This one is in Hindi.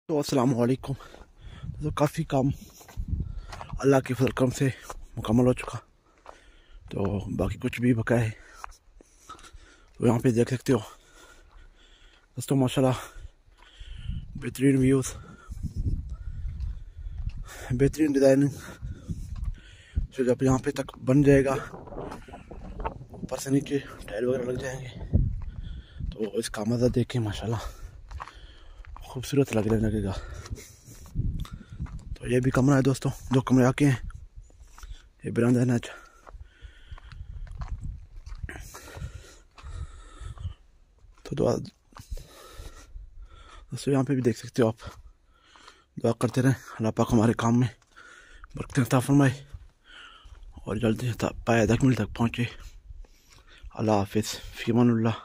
तो अस्सलाम वालेकुम। तो काफ़ी काम अल्लाह के फजल करम से मुकम्मल हो चुका, तो बाकी कुछ भी बका है। तो यहाँ पे देख सकते हो दोस्तों, माशाल्लाह बेहतरीन व्यूज़, बेहतरीन डिज़ाइनिंग। फिर जब यहाँ पे तक बन जाएगा, ऊपर से नीचे टाइल वगैरह लग जाएंगे, तो इसका मज़ा देखें माशाल्लाह खूबसूरत लगने लगेगा। तो ये भी कमरा है दोस्तों, दो कमरे आके हैं, ये बरामदा है ना। तो दोस्तों यहाँ पे भी देख सकते हो आप। दुआ करते रहें अल्लाह पाक हमारे काम में बरकत अता फरमाए और जल्दी पाया तकमील तक पहुँचे। अल्लाह हाफिज़, फ़ी अमानिल्लाह।